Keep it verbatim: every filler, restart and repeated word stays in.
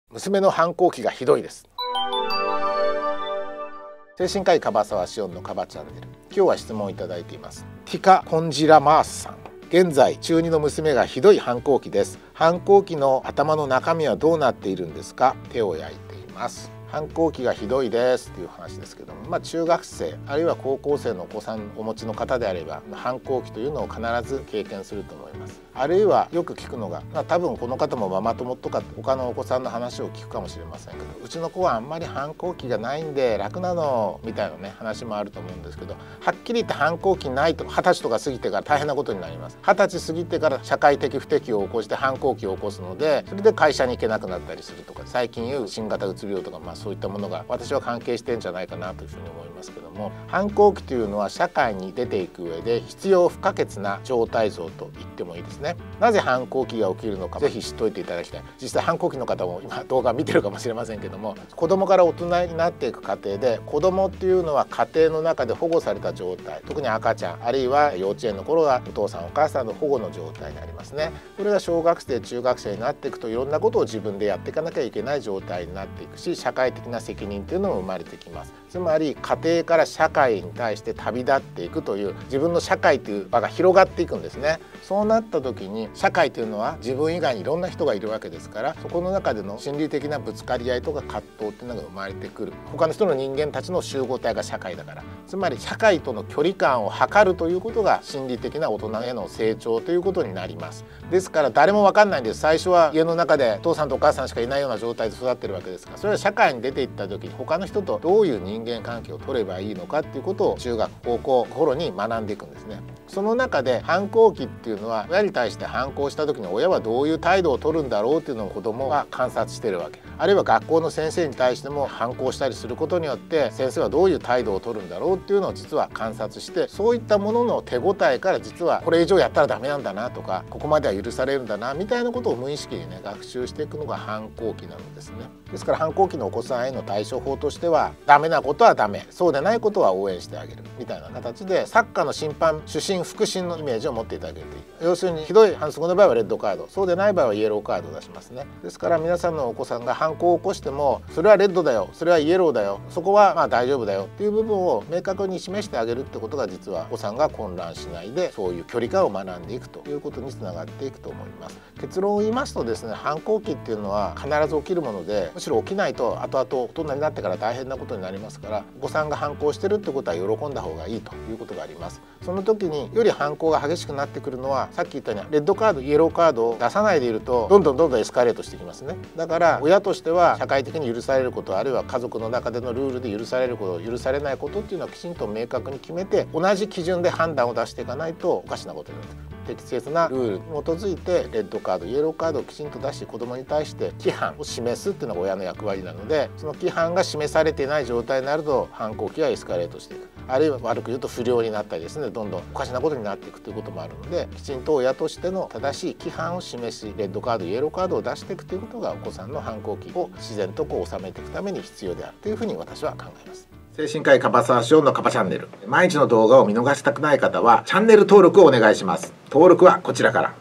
娘の反抗期がひどいです。精神科医樺沢紫音のカバチャンネル、今日は質問をいただいています。ティカ・コンジラマースさん、現在中にの娘がひどい反抗期です。反抗期の頭の中身はどうなっているんですか？手を焼いています。反抗期がひどいですっていう話ですけども、まあ、中学生あるいは高校生のお子さんお持ちの方であれば反抗期というのを必ず経験すると思います。あるいはよく聞くのが、まあ、多分この方もママ友とか他のお子さんの話を聞くかもしれませんけど、うちの子はあんまり反抗期がないんで楽なのみたいなね話もあると思うんですけど、はっきり言って反抗期ないとはたちとか過ぎてから大変なことになります。はたち過ぎてから社会的不適応を起こして反抗期を起こすので、それで会社に行けなくなったりするとか、最近いう新型うつ病とか、まあ、そういったものが私は関係してんじゃないかなというふうに思いますけども、反抗期というのは社会に出ていく上で必要不可欠な状態像と言ってもいいですね。なぜ反抗期が起きるのかぜひ知っておいていただきたい。実際反抗期の方も今動画見てるかもしれませんけども、子供から大人になっていく過程で、子供っていうのは家庭の中で保護された状態、特に赤ちゃんあるいは幼稚園の頃はお父さんお母さんの保護の状態になりますね。これが小学生中学生になっていくといろんなことを自分でやっていかなきゃいけない状態になっていくし、社会的な責任っていうのも生まれてきます。つまり家庭から社会に対して旅立っていくという、自分の社会という場が広がっていくんですね。そうなった時に社会というのは自分以外にいろんな人がいるわけですから、そこの中での心理的なぶつかり合いとか葛藤っていうのが生まれてくる。他の人の人間たちの集合体が社会だから、つまり社会との距離感を測るということが心理的な大人への成長ということになります。ですから誰も分かんないんです。最初は家の中でお父さんとお母さんしかいないような状態で育ってるわけですから、それは社会に出ていった時に他の人とどういう人間関係を取ればいいのかっていうことを中学高校頃に学んでいくんですね。その中で反抗期っていうのは、親に対して反抗した時に親はどういう態度を取るんだろうっていうのを子供は観察してるわけ。あるいは学校の先生に対しても反抗したりすることによって先生はどういう態度を取るんだろうっていうのを実は観察して、そういったものの手応えから実はこれ以上やったらダメなんだなとか、ここまでは許されるんだなみたいなことを無意識にね学習していくのが反抗期なんですね。ですから反抗期のお子さんへの対処法としては、ダメなことはダメ、そうでないことは応援してあげるみたいな形で、サッカーの審判主審副審のイメージを持っていただけるといい。要するにひどい反則の場合はレッドカード、そうでない場合はイエローカードを出しますね。ですから皆さんのお子さんが反抗を起こしても、それはレッドだよ、それはイエローだよ、そこはまあ大丈夫だよっていう部分を明確に示してあげるってことが、実はお子さんが混乱しないでそういう距離感を学んでいくということにつながっていくと思います。結論を言いますとですね、反抗期っていうのは必ず起きるもので、むしろ起きないと後々大人になってから大変なことになりますから、お子さんが反抗してるってことは喜んだ方がいいということがあります。その時により反抗が激しくなってくるのは、さっき言ったようにレッドカードイエローカードを出さないでいるとどんどんどんどんエスカレートしてきますね。だから親としては社会的に許されること、あるいは家族の中でのルールで許されること、許されないことっていうのはきちんと明確に決めて、同じ基準で判断を出していかないとおかしなことになってくる。適切なルールに基づいてレッドカードイエローカードをきちんと出し、子どもに対して規範を示すっていうのが親の役割なので、その規範が示されていない状態になると反抗期はエスカレートしていく、あるいは悪く言うと不良になったりですね、どんどんおかしなことになっていくということもあるので、きちんと親としての正しい規範を示し、レッドカードイエローカードを出していくということがお子さんの反抗期を自然とこう収めていくために必要であるというふうに私は考えます。精神科医樺沢紫音のカバチャンネル、毎日の動画を見逃したくない方はチャンネル登録をお願いします。登録はこちらから。